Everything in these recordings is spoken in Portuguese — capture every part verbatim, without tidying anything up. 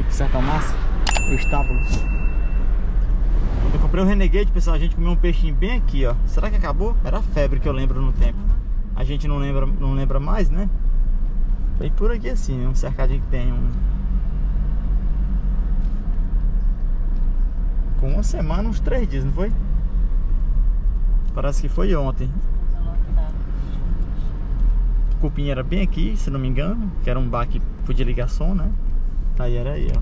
aí pro Sertão Massa, o estábulo. Quando eu comprei o Renegade, pessoal, a gente comeu um peixinho bem aqui, ó. Será que acabou? Era a febre que eu lembro no tempo. A gente não lembra, não lembra mais, né? Bem por aqui assim, um cercadinho que tem um... Com uma semana, uns três dias, não foi? Parece que foi ontem. O cupim era bem aqui, se não me engano, que era um bar que podia ligar som, né? Aí era aí, ó.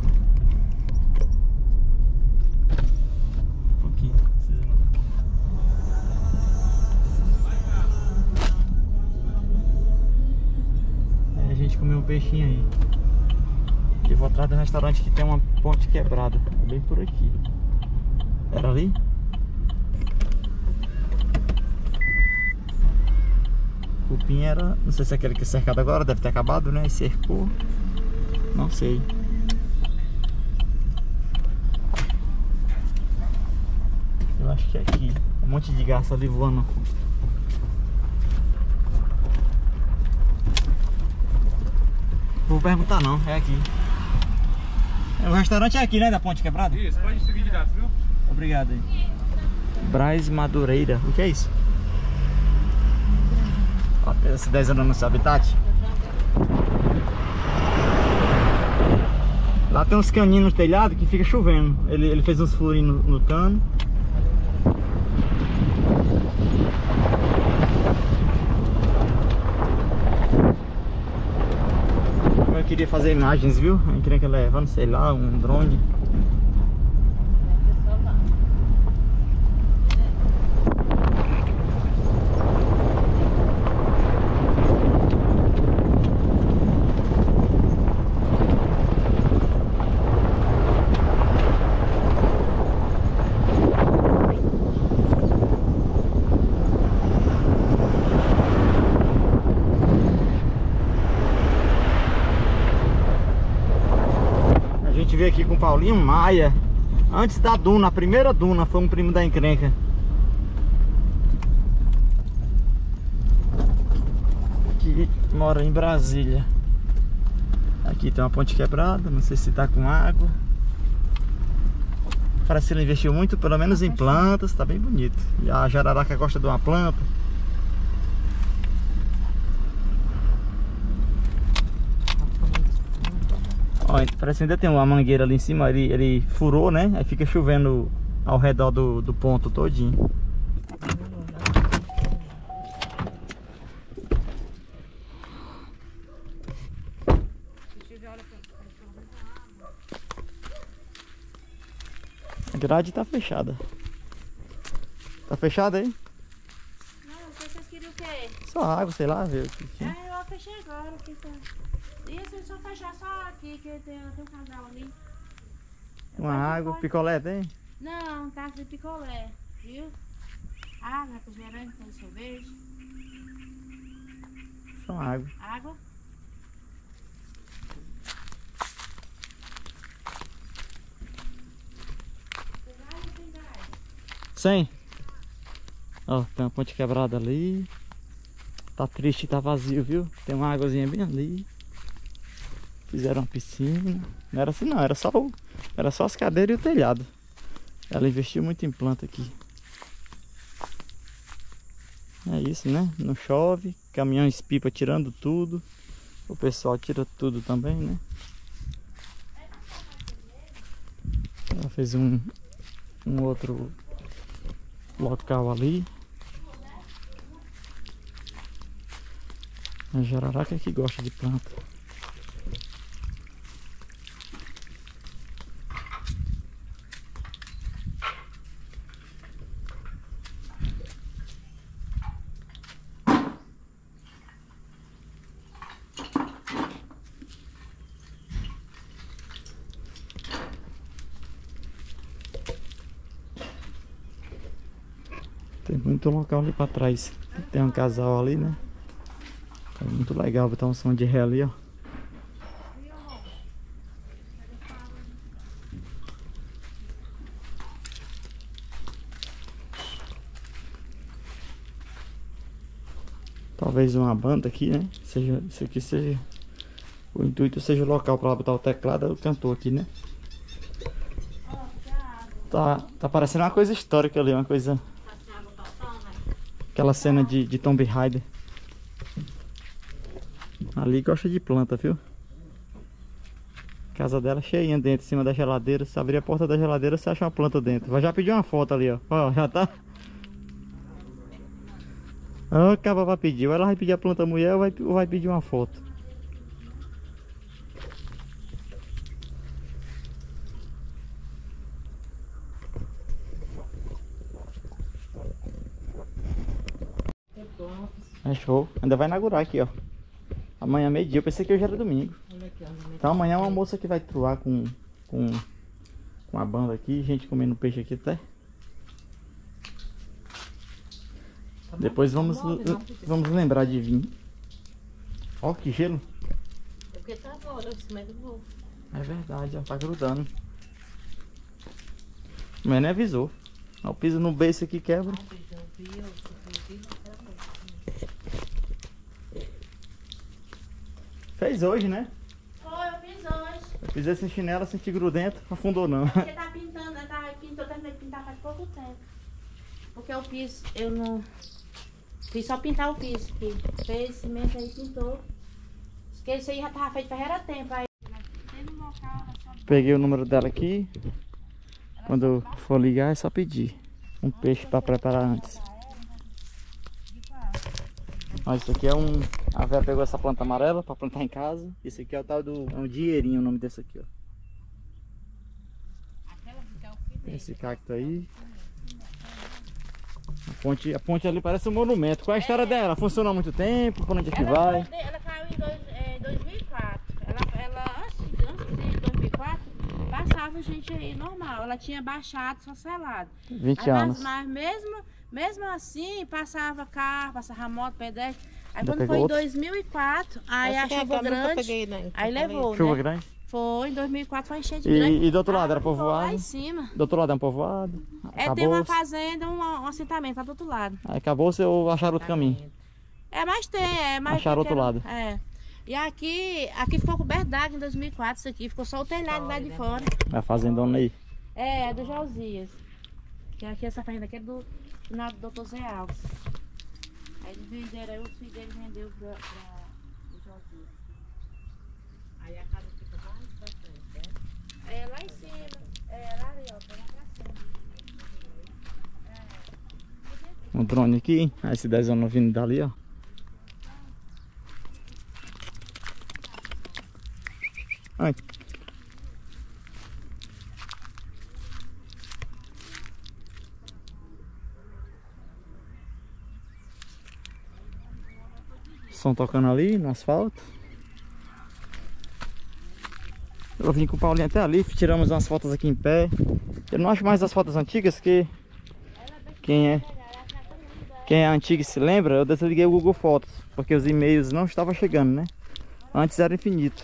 Um pouquinho, precisa não. Aí a gente comeu um peixinho aí. E vou atrás do restaurante que tem uma ponte quebrada, bem por aqui. Era ali? O cupim era, não sei se é aquele que é cercado agora, deve ter acabado, né? E cercou. Não sei. Eu acho que é aqui. Um monte de garça ali voando. Vou perguntar não, é aqui. O restaurante é aqui, né? Da Ponte Quebrada? Isso, pode seguir direto, viu? Obrigado aí. Braz Madureira. O que é isso? Esse dez anos no seu habitat. Lá tem uns caninhos no telhado que fica chovendo. Ele, ele fez uns furinhos no, no cano. Eu queria fazer imagens, viu? Eu queria que levando, sei lá, um drone. Veio aqui com o Paulinho Maia. Antes da duna, a primeira duna, foi um primo da encrenca. Que mora em Brasília. Aqui tem uma ponte quebrada, não sei se tá com água. Parece que ele investiu muito, pelo menos em plantas, tá bem bonito. E a jararaca gosta de uma planta. Ó, parece que ainda tem uma mangueira ali em cima, ele, ele furou, né? Aí fica chovendo ao redor do, do ponto todinho. A grade tá fechada. Tá fechada aí? Não, vocês queriam o quê? Só água, sei lá, viu? Ah, eu fechei agora. Que tá... Isso, é só fechar só aqui, que tem, tem um casal ali. Uma água, pode... picolé tem? Não, tá de picolé, viu? Água, refrigerante, tem cerveja. Só água. Água? cem. Ó, tem uma ponte quebrada ali. Tá triste, tá vazio, viu? Tem uma águazinha bem ali. Fizeram uma piscina. Não era assim não, era só, o, era só as cadeiras e o telhado. Ela investiu muito em planta aqui. É isso, né? Não chove. Caminhões pipa tirando tudo. O pessoal tira tudo também, né? Ela fez um, um outro local ali. A jararaca que gosta de planta. Tem muito local ali pra trás. Tem um casal ali, né? É muito legal botar um som de ré ali, ó. Talvez uma banda aqui, né? Seja, isso aqui seja O intuito seja o local para botar o teclado, eu cantor aqui, né? Ó, que água. Tá, tá parecendo uma coisa histórica ali, uma coisa... Tá sem água total, né? Aquela cena de, de Tomb Raider. Ali gosta de planta, viu? Casa dela cheinha dentro, em cima da geladeira. Se abrir a porta da geladeira, você acha uma planta dentro. Vai já pedir uma foto ali, ó. Ó, já tá... Ah, acaba pra pedir. Ou ela vai pedir a planta mulher ou vai, ou vai pedir uma foto. É show. Ainda vai inaugurar aqui, ó. Amanhã meio-dia. Eu pensei que hoje era domingo. Então amanhã é uma moça que vai truar com, com, com a banda aqui. Gente comendo peixe aqui até. Depois vamos, vamos lembrar de vir. Ó, que gelo. É porque tá agora, em cima do voo. É verdade, ó. Tá grudando. Mas nem avisou. Ó, o piso no beiço aqui quebra. Fez hoje, né? Foi, eu fiz hoje. Eu fiz esse chinelo, senti grudento, afundou não. Porque tá pintando, tá, pintou, terminei de pintar faz pouco tempo. Porque eu fiz, eu não... Fiz só pintar o piso, que fez cimento aí, pintou. Porque isso aí já tava feito faz era tempo. Aí... Peguei o número dela aqui. Quando for ligar é só pedir um peixe para preparar antes. Ó, isso aqui é um... A Vera pegou essa planta amarela para plantar em casa. Esse aqui é o tal do... É um dinheirinho o nome desse aqui, ó. Esse cacto aí. A ponte, a ponte ali parece um monumento. Qual é a história dela? Funcionou há muito tempo? Por onde é que ela vai? Foi, ela caiu em dois, é, dois mil e quatro. Ela, ela antes, antes de dois mil e quatro, passava gente aí normal. Ela tinha baixado, só selado. vinte Aí, anos. Mas, mas mesmo, mesmo assim, passava carro, passava moto, pedestre. Aí Já quando pegou foi em outro? dois mil e quatro, aí Essa a que é a que chuva eu nunca grande, peguei, né? aí levou, Chuva né? grande? Foi, em dois mil e quatro foi enchente grande. E, e do outro lado era Ah, foi Lá povoado? em cima. Do outro lado é um povoado? É, tem uma Acabou-se? fazenda, um, um assentamento lá do outro lado. Aí acabou-se ou acharam outro caminho? É, mas tem, é mais... Acharam outro lado. É. E aqui, aqui ficou coberto d'água em dois mil e quatro, isso aqui. Ficou só o telhado lá de fora. A fazendona aí. É, é do Josias. Que aqui, essa fazenda aqui é do, do doutor Zé Alves. Aí eles venderam, aí os filhos dele vendeu pra, pra o Josias. Aí a casa fica mais pra frente, né? É, lá em cima. É, lá ali, ó, tá lá pra cima. Um drone aqui, hein? Esse dezão vindo dali, ó. Ai. Som tocando ali no asfalto. Eu vim com o Paulinho até ali, tiramos umas fotos aqui em pé. Eu não acho mais as fotos antigas, que quem é quem é antigo e se lembra, eu desliguei o Google Fotos, porque os e-mails não estavam chegando, né? Antes era infinito.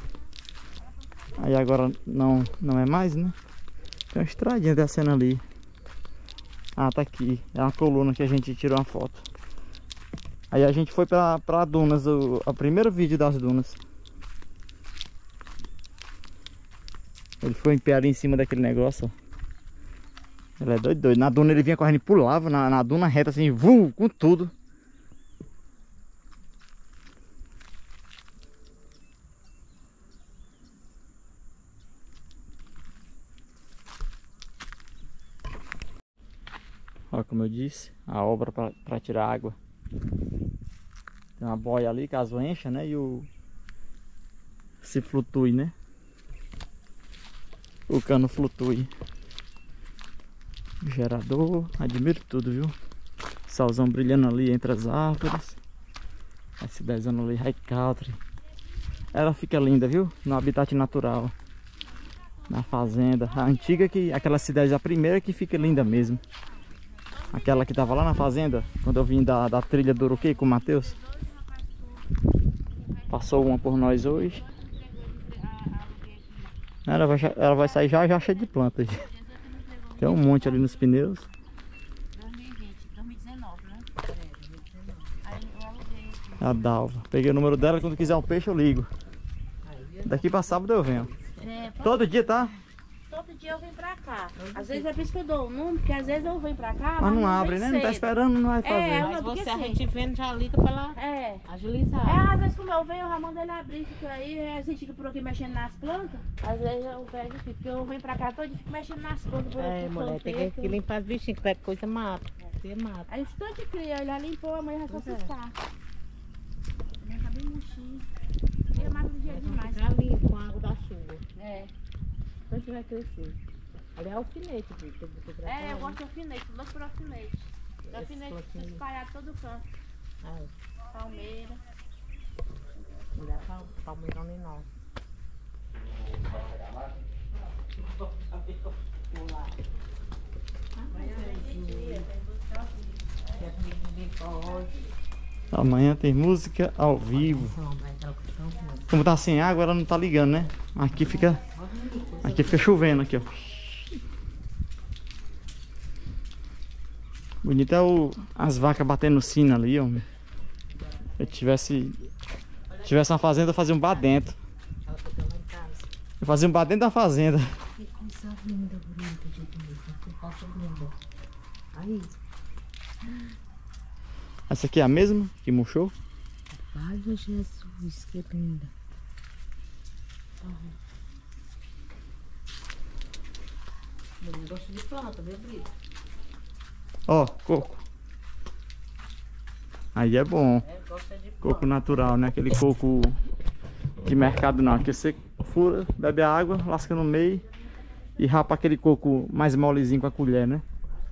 Aí agora não, não é mais, né? Tem uma estradinha descendo ali. Ah, tá aqui. É uma coluna que a gente tirou uma foto. Aí a gente foi pra, pra dunas, o, o primeiro vídeo das dunas. Ele foi em pé ali em cima daquele negócio, ó. Ele é doido, doido. Na duna ele vinha correndo e pulava, na, na duna reta assim, vum, com tudo. Olha, como eu disse, a obra para tirar água. Tem uma boia ali, caso encha, né? E o... se flutue, né? O cano flutue. Gerador, admiro tudo, viu? Solzão brilhando ali entre as árvores. Esse dezão ali, High Country. Ela fica linda, viu? No habitat natural. Na fazenda. A antiga, que aquela cidade, a primeira que fica linda mesmo. Aquela que tava lá na fazenda, quando eu vim da, da trilha do Uruquê com o Matheus. Passou uma por nós hoje. Ela vai, ela vai sair já, já cheia de plantas. Tem um monte ali nos pneus. dois mil e vinte, dois mil e dezenove, né? É, dois mil e dezenove. Aí eu aluguei aqui. A Dalva. Peguei o número dela, quando quiser um peixe eu ligo. Daqui pra sábado eu venho. É, pode- Todo dia, tá? todo dia eu venho pra cá. Às vezes é por isso que eu dou o número, porque às vezes eu venho pra cá, Mas não abre, vem né? Não tá cedo. esperando, não vai fazer. É, Mas porque você, a assim- gente vendo, já liga pra ela É. agilizar. É, às vezes como eu venho, eu já mando ele abrir, fica aí, a gente fica por aqui mexendo nas plantas. Às vezes eu pego aqui, porque eu venho pra cá todo dia e fico mexendo nas plantas por É, aqui. mulher, tem que, que limpar os bichinhos, que qualquer coisa mata. Você mata. Aí o tanto de cria, ele já limpou, amanhã já só Pois é. assustar. Amanhã tá bem murchinho. Cria mais um dia demais. Ficar limpo com a água da chuva. É. Depois vai crescer. Ali é alfinete, viu? que você pra É, eu cá, gosto de alfinete, louco por alfinete. Esse Alfinete floquinho. espalhado todo canto. Ai, Palmeira. mulher, pal- palmeirão enorme. Amanhã tem música ao vivo. Como tá sem água, ela não tá ligando, né? Aqui fica. Aqui fica chovendo aqui, ó. Bonito é o, as vacas batendo no sino ali, ó. Se eu tivesse. Se tivesse uma fazenda, eu fazia um bar dentro. Ela botou lá em casa. Eu fazia um bar dentro da fazenda. Que coisa linda, bonita, gente. Que foto linda. Aí, Essa aqui é a mesma que murchou? ai, Jesus, que linda. Mulher gosta de planta, viu, Brito? Ó, coco. Aí é bom. É, gosta de Coco planta. natural, né? Aquele coco de mercado não. Aqui você fura, bebe a água, lasca no meio e rapa aquele coco mais molezinho com a colher, né?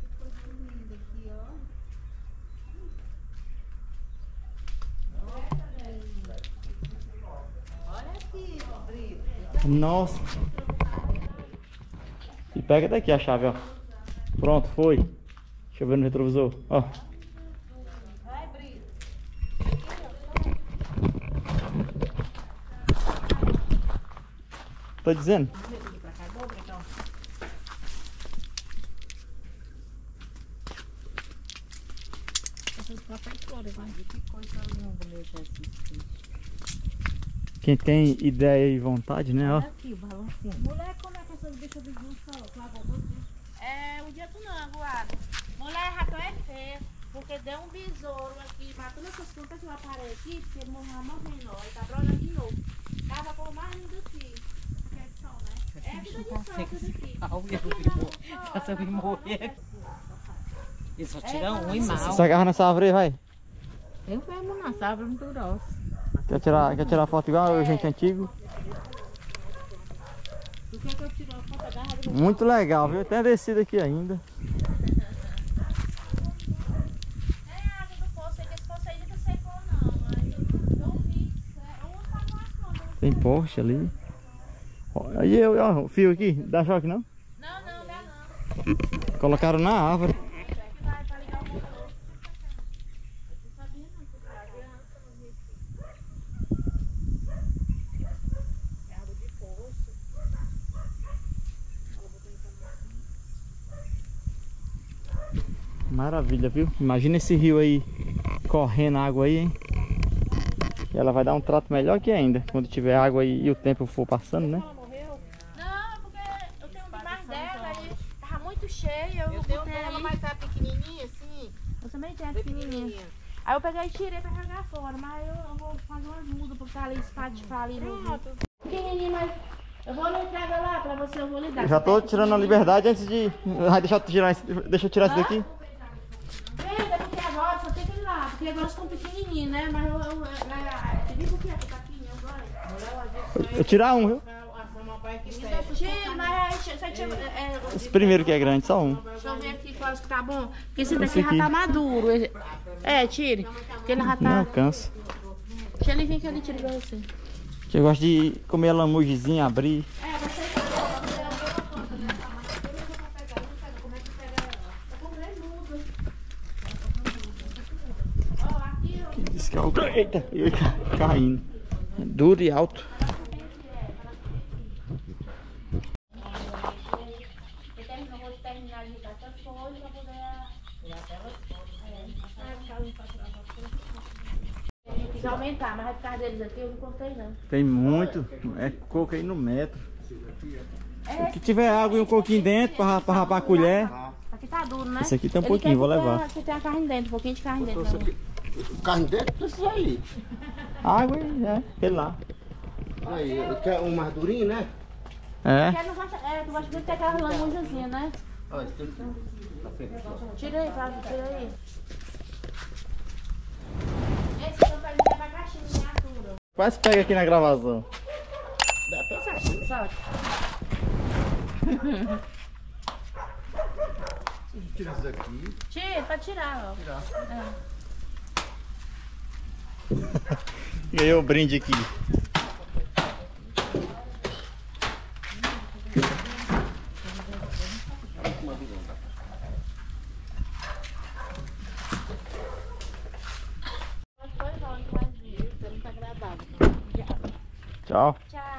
Nossa. E pega daqui a chave, ó. Pronto, foi. Deixa eu ver no retrovisor, ó. Tô dizendo? Que coisa linda, meu Jesus. Quem tem ideia e vontade, né? Ó. Olha aqui o balancinho. Mulher, como é que essas bichas de junto É, o dia do não, voado. Mulher, ratão é feio, porque deu um besouro aqui, matou essas plantas que eu aparei aqui, porque ele morreu morrendo, ó, ele tá brotando de novo. Tava com mais lindo que que é de sol, né? É vida de sol, essa daqui. Só se eu morrer. Ele só tira um e mal. Você agarra nessa árvore aí, vai. Eu mesmo na sábado muito grossa. Quer tirar, quer tirar foto igual a gente antigo? Do que que eu tiro a foto, agarra do Muito legal, viu? Tem a descida aqui ainda. É água do poço, aí que esse poço aí nunca secou não, aí eu não vi, é, ou tá no asfalto. Tem poste ali. Ó, aí eu, ó, o fio aqui, dá choque não? Não, não, dá não. Colocaram na árvore. É que vai pra ligar o motor. Eu sabia não, que pra criança não vi. É água de poço. Maravilha, viu? Imagina esse rio aí correndo água aí, hein? E ela vai dar um trato melhor aqui ainda. Quando tiver água aí e o tempo for passando, né? Ela morreu? Não, é porque eu tenho um demais dela e tava muito cheia. Eu, Eu tenho botei dela, aí. mas a pequenininha assim. Eu também tenho a Bem pequenininha. pequenininha. Aí eu peguei e tirei pra jogar fora, mas eu, eu vou fazer umas mudas pra ficar ali espatifar ali no rio. Pronto. Pequenininho, mas eu vou lhe entregar lá pra você, eu vou lhe dar. Eu já tô tirando a liberdade antes de... Vai, deixa eu tirar, esse- deixa eu tirar isso daqui. Venda, porque agora só tem que ir lá, porque agora estão pequenininhos, né? Mas eu... eu, eu, eu você viu o que é que tá aqui, agora? Eu tirar um, viu? A samambaia que serve. Tira, mas aí, você tira... É, Esse primeiro que é grande, só um. deixa eu ver aqui quais que tá bom. Porque esse daqui Esse já aqui. tá maduro. Esse- É, tire. Porque ele já Não tá... alcança. Deixa ele vir que ele tira pra você. Que eu gosto de comer a lamugezinha, abrir. É, você tá bom, você é a mesma coisa, né? Tá, mas por isso que eu vou pegar, não sei como é que pega ela. Eu comprei mudo. Ó, aqui, ó. Diz que é o... Eita, eu ca- caindo. Duro e alto. Eu termino, eu vou terminar de ligar essas coisas pra poder... É, quis aumentar, mas vai ficar deles aqui, eu não cortei não. Tem muito. É coco aí no metro. É, Se tiver água e um coquinho dentro pra, pra rapar a colher. aqui tá duro, né? Esse aqui tem um Ele pouquinho, quer vou que levar. tenha- Que tem a carne dentro, um pouquinho de carne dentro. Isso Não. aqui, carne dentro precisa aí. Água e é, aquele lá. Aí, quer um mais durinho, né? É. Porque não gosta, é, tu gosta muito de ter aquela lamujazinha, né? Olha, tem na frente. Tira aí, Flávio, tira aí. Esse campo ali leva a caixinha em miniatura. Quase pega aqui na gravação. Dá pra sair. Solte. Tira isso aqui. Tira, pra tirar, ó. Tirar. Ganhou o brinde aqui. Tchau. Tchau.